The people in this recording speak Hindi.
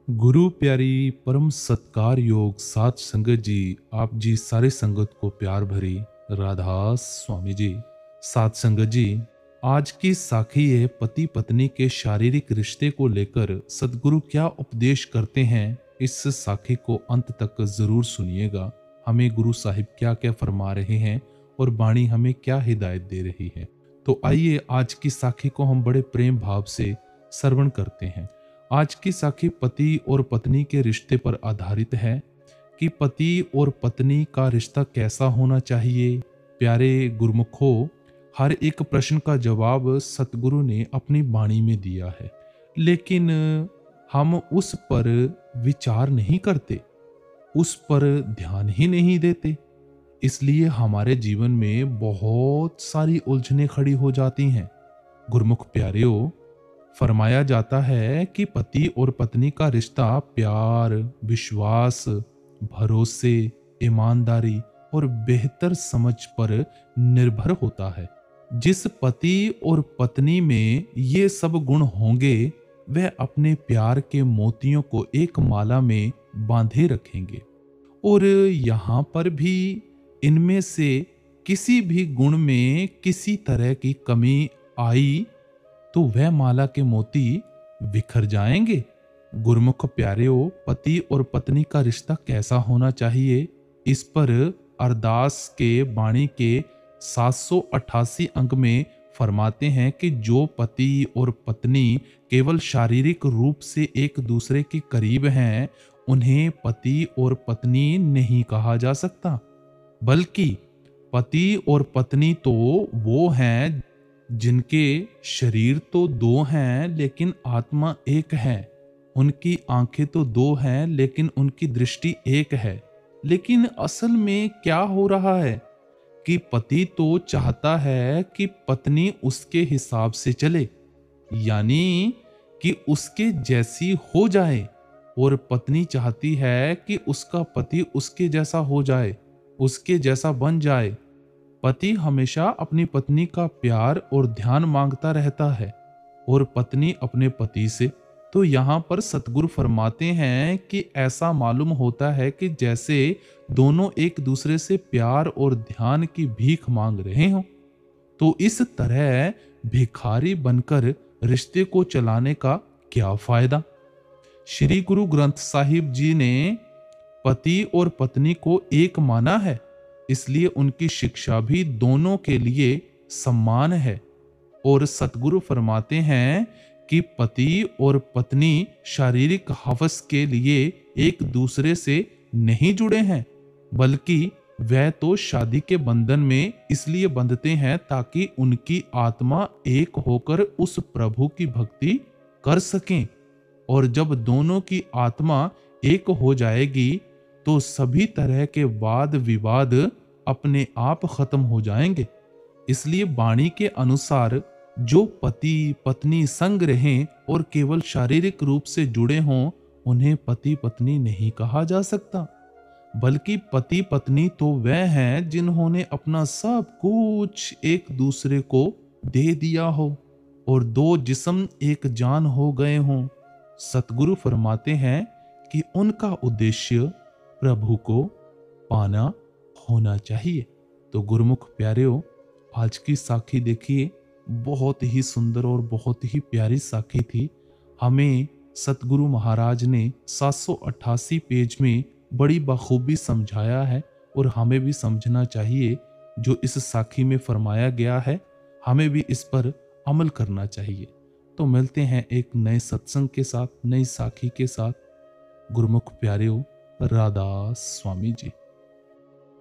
गुरु प्यारी परम सत्कार योग सात संगत जी, आप जी सारे संगत को प्यार भरी राधा स्वामी जी। सात संगत जी, आज की साखी है पति पत्नी के शारीरिक रिश्ते को लेकर सदगुरु क्या उपदेश करते हैं। इस साखी को अंत तक जरूर सुनिएगा। हमें गुरु साहिब क्या क्या फरमा रहे हैं और वाणी हमें क्या हिदायत दे रही है। तो आइए आज की साखी को हम बड़े प्रेम भाव से श्रवण करते हैं। आज की साखी पति और पत्नी के रिश्ते पर आधारित है कि पति और पत्नी का रिश्ता कैसा होना चाहिए। प्यारे गुरुमुखो, हर एक प्रश्न का जवाब सतगुरु ने अपनी वाणी में दिया है, लेकिन हम उस पर विचार नहीं करते, उस पर ध्यान ही नहीं देते। इसलिए हमारे जीवन में बहुत सारी उलझनें खड़ी हो जाती हैं। गुरुमुख प्यारेओ, फरमाया जाता है कि पति और पत्नी का रिश्ता प्यार, विश्वास, भरोसे, ईमानदारी और बेहतर समझ पर निर्भर होता है। जिस पति और पत्नी में ये सब गुण होंगे, वह अपने प्यार के मोतियों को एक माला में बांधे रखेंगे। और यहाँ पर भी इनमें से किसी भी गुण में किसी तरह की कमी आई तो वह माला के मोती बिखर जाएंगे। गुरुमुख प्यारेओ, पति और पत्नी का रिश्ता कैसा होना चाहिए, इस पर अरदास के बाणी के 788 अंक में फरमाते हैं कि जो पति और पत्नी केवल शारीरिक रूप से एक दूसरे के करीब हैं, उन्हें पति और पत्नी नहीं कहा जा सकता, बल्कि पति और पत्नी तो वो हैं जिनके शरीर तो दो हैं लेकिन आत्मा एक है। उनकी आंखें तो दो हैं लेकिन उनकी दृष्टि एक है। लेकिन असल में क्या हो रहा है कि पति तो चाहता है कि पत्नी उसके हिसाब से चले, यानी कि उसके जैसी हो जाए, और पत्नी चाहती है कि उसका पति उसके जैसा हो जाए, उसके जैसा बन जाए। पति हमेशा अपनी पत्नी का प्यार और ध्यान मांगता रहता है और पत्नी अपने पति से। तो यहाँ पर सतगुरु फरमाते हैं कि ऐसा मालूम होता है कि जैसे दोनों एक दूसरे से प्यार और ध्यान की भीख मांग रहे हों। तो इस तरह भिखारी बनकर रिश्ते को चलाने का क्या फायदा। श्री गुरु ग्रंथ साहिब जी ने पति और पत्नी को एक माना है, इसलिए उनकी शिक्षा भी दोनों के लिए समान है। और सतगुरु फरमाते हैं कि पति और पत्नी शारीरिक हवस के लिए एक दूसरे से नहीं जुड़े हैं, बल्कि वह तो शादी के बंधन में इसलिए बंधते हैं ताकि उनकी आत्मा एक होकर उस प्रभु की भक्ति कर सकें। और जब दोनों की आत्मा एक हो जाएगी तो सभी तरह के वाद विवाद अपने आप खत्म हो जाएंगे। इसलिए वाणी के अनुसार जो पति पत्नी संग रहें और केवल शारीरिक रूप से जुड़े हों, उन्हें पति पत्नी नहीं कहा जा सकता, बल्कि पति पत्नी तो वह हैं जिन्होंने अपना सब कुछ एक दूसरे को दे दिया हो और दो जिस्म एक जान हो गए हों। सतगुरु फरमाते हैं कि उनका उद्देश्य प्रभु को पाना होना चाहिए। तो गुरुमुख प्यारेओ, आज की साखी देखिए, बहुत ही सुंदर और बहुत ही प्यारी साखी थी। हमें सतगुरु महाराज ने 788 पेज में बड़ी बखूबी समझाया है और हमें भी समझना चाहिए। जो इस साखी में फरमाया गया है, हमें भी इस पर अमल करना चाहिए। तो मिलते हैं एक नए सत्संग के साथ, नई साखी के साथ। गुरुमुख प्यारेओ, राधा स्वामी जी।